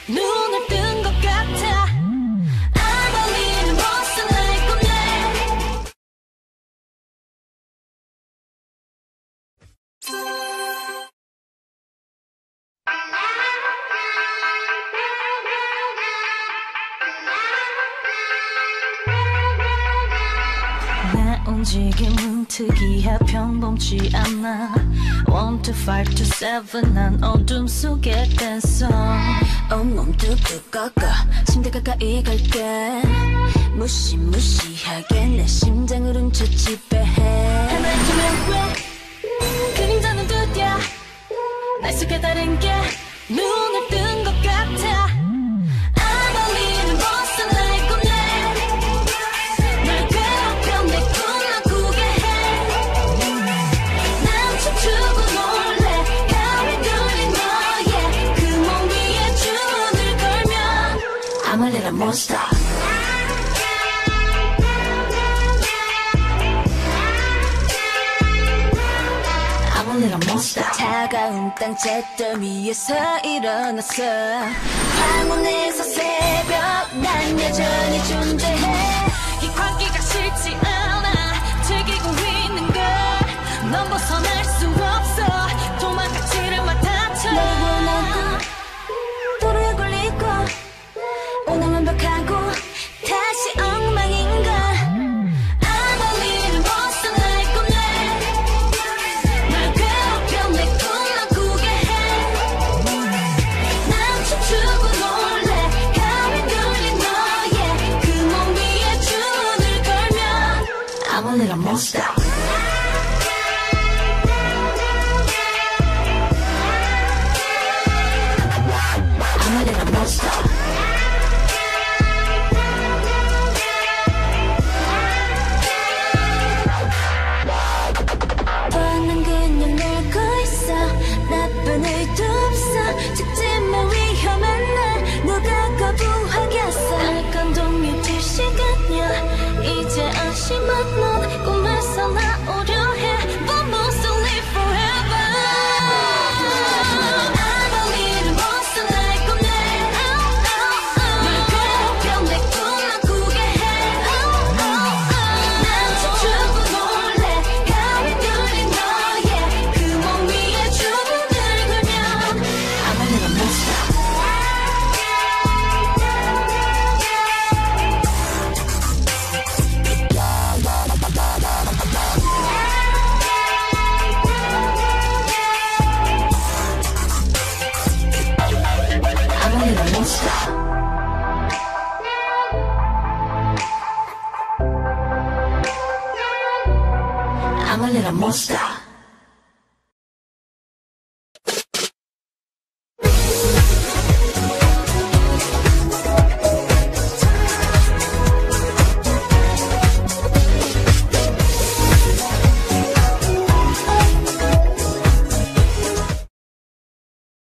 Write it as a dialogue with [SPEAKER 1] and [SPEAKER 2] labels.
[SPEAKER 1] 눈을 뜬 것 같아. I'm a little monster like a man. 내 움직임은 특이해 평범치 않아. 1, 2, 5, 2, 7 난 어둠 속에 댄서.
[SPEAKER 2] 온몸 뚝뚝 꺾어 침대 가까이 갈게. 무시무시하게 내 심장을 훔쳐 지배해.
[SPEAKER 1] 하나쯤에 왜 그림자는 두드려 날 속에 다른 게 눈을 뜬 것 같아. I'm a little monster like a man. 날 괴롭혀 내 꿈만 꾸게 해. 난 춤추고 놀래 가위 눌린 너의 그 몸 위에 주문을 걸면
[SPEAKER 2] I'm a little monster. I'm a little monster. 차가운 땅 잿더미에서 일어났어. 황혼에서 새벽 난 여전히 존재해.
[SPEAKER 1] 이 광기가 싫지 않아. 즐기고 있는 걸 넌 벗어날 수 없어. 도망가지를 마 다쳐.
[SPEAKER 2] 널 원하고 도로에 걸리고 오늘 완벽하고 다시 엉망인가.
[SPEAKER 1] I'm a little monster like a man. 날 괴롭혀 내 꿈만 꾸게 해. 난 춤추고 놀래 가위 눌린 너의 그 몸 위에 주문을 걸면
[SPEAKER 2] I'm a little monster. I'm a little monster. 뻔한 그냥 놀고 있어. 나쁜 의도 없어. 죽지만 위험한 날 누가 거부하겠어.
[SPEAKER 1] 약간 동요될 시간이야. 이제 안심한 넌 꿈에서 나오려 해. But must live forever. I'm a little monster like a man. 널 괴롭혀 내 꿈만 꾸게 해. 난 춤추고 놀래 가위 눌린 너의 그 몸 위에 주문을 걸면
[SPEAKER 2] I'm a little monster. I'm a little monster. I'm a little monster.